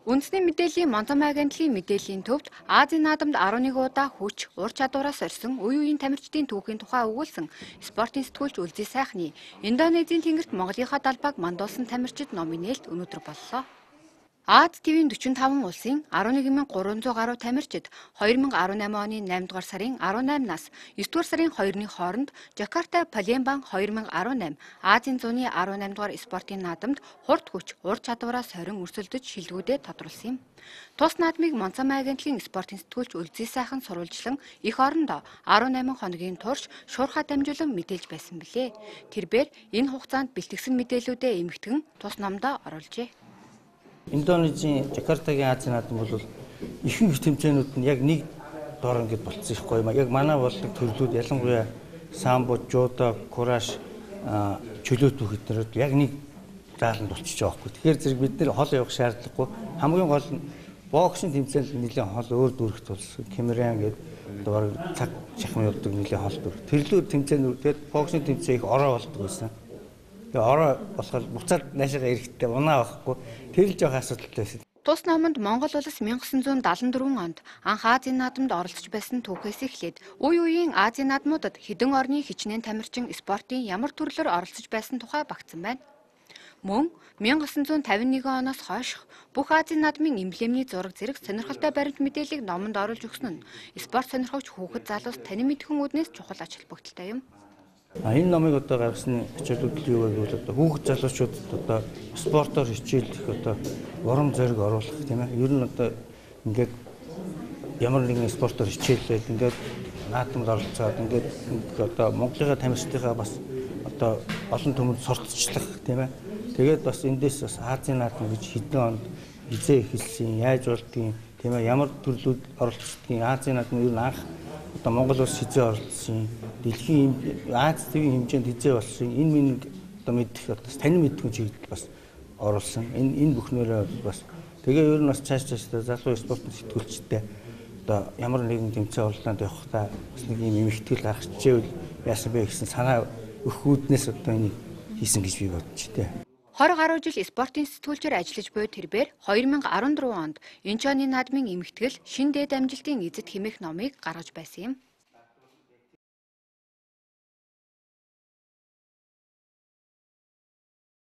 Үндэсний мэдээллийн Монзон агентлагийн мэдээллийн төвд Азийн наадамд 11 удаа хүч, ур чадвараас орсон үе үеийн тамирчдын түүхийн тухай өгүүлсэн спортын сэтгүүлч Үлзий сайхны Индонезийн тэнгэрт Монголынхаа далбааг мандуулсан тамирчид номын нээлт өнөөдөр боллоо. Аз ТV-ийн 45 улсын 11,300 гаруй тамирчид 2018 оны 8 дугаар сарын 18-наас 9 дугаар сарын 2-ны хооронд Жакарта Палембан 2018 Азийн зуны 18 дугаар спортын наадамд хурд хүч, ур чадвараас хорин өрсөлдөж шилжүүлээд тодруулсан юм. Тус наадмыг Монзон агентлагийн спортын сэтгүүлч Үлзий сайхан сурвалжлан эх орондоо 18 хоногийн турш шуурхай дамжуулан мэдээлж байсан билээ. Тэрбээр энэ хугацаанд бэлтгэсэн мэдээллүүдээ эмхтгэн тус номдоо оруулжээ. Индонезийн Жакартагийн Азийн наадам бол ихэнх тэмцээнүүд нь яг нэг дор ингээд болцсон ихгүй юм. Яг манай болдог төрлүүд ялангуяа самбо, жудо, кураш, чөлөөт бүхэднэрүүд яг нэг зааланд болчихж байгаа байхгүй. Тэгэхээр зэрэг бид нэр хол явах шаардлагагүй. Хамгийн гол нь боксын тэмцээнд нэлээд хол өөр дүрхт болсон. Кэмерэн гэдэг дугаар цаг шахам явдаг нэлээд хол дүр. Төрлөөр тэмцээнүүд тэгээд боксын тэмцээн их ороо болдог байсан. Тэгээ ороо болохоор буцаад наашаага эрэхтэй унаа байхгүй. Тэр л жоох асуудалтай байсан. Тус номонд Монгол улс 1974 онд анх Азийн наадамд оролцож байсан түүхээс эхлээд үе үеийн Азийн наадмуудад хэдэн орны хичнээн тамирчин спортын ямар төрлөөр оролцож байсан тухай багтсан байна. Мөн 1951 оноос хойш бүх Азийн наадмын эмблемний зураг зэрэг сонирхолтой баримт мэдээллийг номонд оруулж өгсөн нь спорт сонирхогч хүүхэд залуус танин мэдхэн үүднээс чухал ач холбогдолтой юм. Энэ номыг одоо гаргасны ачааллууд юу вэ гэвэл одоо хүүхэд залуучуудад одоо спортоор хичээлэх одоо урам зориг оруулах тийм ээ. Ер нь одоо ингээд ямар нэгэн спортоор хичээлээд ингээд наадамд оролцоод ингээд одоо Монголынхаа тамирчдынхаа бас одоо олон түмэнд сурталчлах тийм ээ. Тэгээд бас эндээс бас Азийн наадам гэж хэдэн онд хизээ эхэлсэн, яаж болдгийг тийм ээ. Ямар төрлүүд оролцдгийг Азийн наадам ер нь анх одоо Монгол улс хизээ оролцсон, дэлхийн Аз ТV-ийн хэмжээнд хизээ болсон. Энэ минь одоо мэдих одоо танин мэдхэн чиглэл бас оруулсан. Энэ бүхнээрээ бас тэгээ ер нь бас цааш залуу спортын сэтгүүлчтэй одоо ямар нэгэн тэмцээн орлоонд явахдаа бас нэг юм эмхтгэл гарах хичээвэл яасан бэ гэсэн санаа өгөхүүднээс одоо энийг хийсэн гэж би бодож байна. 20 гаруй жил спортын сэтгүүлчээр ажиллаж буй тэрбээр 2014 онд Инчоны наадмын эмхтгэл шин дээд амжилтын эзэд хэмээх номыг гаргаж байсан юм.